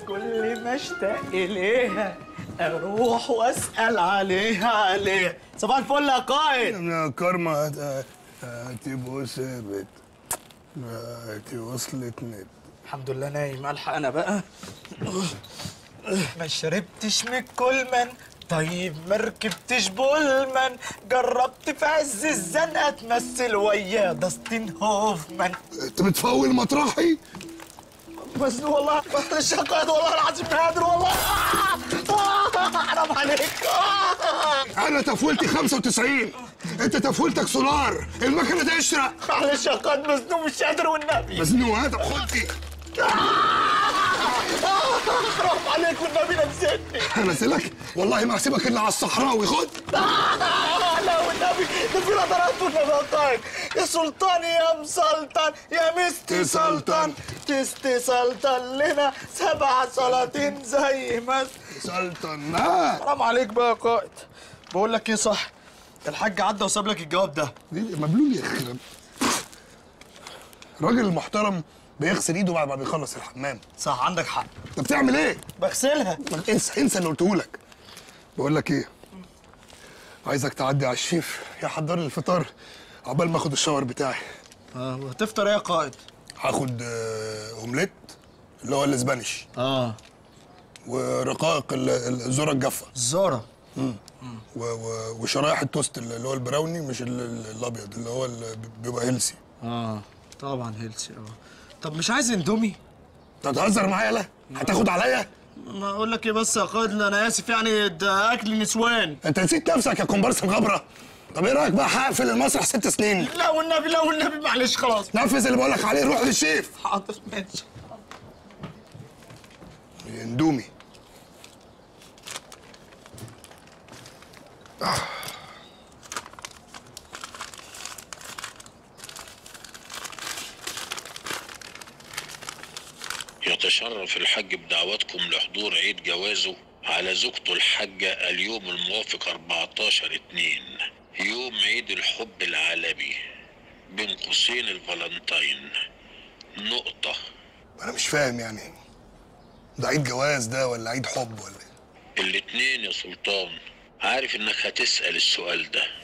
كل ما اشتاق اليها اروح واسال عليها. صباح الفل يا قائد. يا كارما هاتي ثابت، هاتي وصلت نت. الحمد لله نايم. الحق انا بقى. ما شربتش من الكولمان، طيب ما ركبتش بولمان، جربت في عز الزنقه تمثل ويا داستين هوفمان. انت بتفول مطرحي؟ بس والله معلش يا قائد، والله العظيم ما قادر والله. حرام عليك. انا تفويلتي 95، انت تفويلتك سولار، المكنه تشرق. معلش يا قائد، مزنوق مش قادر والنبي. مزنوق؟ هات خدتي. حرام عليك والنبي نزلني. انزلك؟ والله ما هسيبك الا على الصحراوي. خد. لا والنبي ده في نظرات والنبي يا قائد. يا سلطان يا مسلطن يا مستي سلطن، تستي سلطن لنا 7 سلاطين زي ما سلطن. حرام عليك بقى يا قائد. بقول لك ايه، صح الحاج عدى وساب لك الجواب ده. مبلول يا اخي. الراجل المحترم بيغسل ايده بعد ما بيخلص الحمام. صح عندك حق. انت بتعمل ايه؟ بغسلها. انسى اللي قلته لك. بقول لك ايه، عايزك تعدي على الشيف يحضر لي الفطار عقبال ما اخد الشاور بتاعي. وهتفطر ايه يا قائد؟ هاخد اومليت اللي هو الاسبانيش، ورقائق الذره الجافه، الذره، وشرايح التوست اللي هو البراوني، مش الابيض اللي هو اللي بيبقى هيلسي. طبعا هيلسي. طب مش عايز اندومي؟ انت هتهزر معايا؟ لا هتاخد عليا. ما اقول لك ايه بس يا قائد، انا اسف يعني، ده اكل نسوان. انت نسيت نفسك يا كومبارس الغبره. طب ايه رايك بقى هقفل المسرح 6 سنين؟ لا والنبي لا والنبي معلش خلاص. نفذ اللي بقول لك عليه، روح للشيف. حاضر ماشي. اندومي. يتشرف الحاج بدعوتكم لحضور عيد جوازه على زوجته الحاجة اليوم الموافق 14/2، يوم عيد الحب العالمي، بين قوسين الفالنتين. نقطة. انا مش فاهم يعني، ده عيد جواز ده ولا عيد حب ولا ايه؟ الاتنين يا سلطان. عارف انك هتسأل السؤال ده.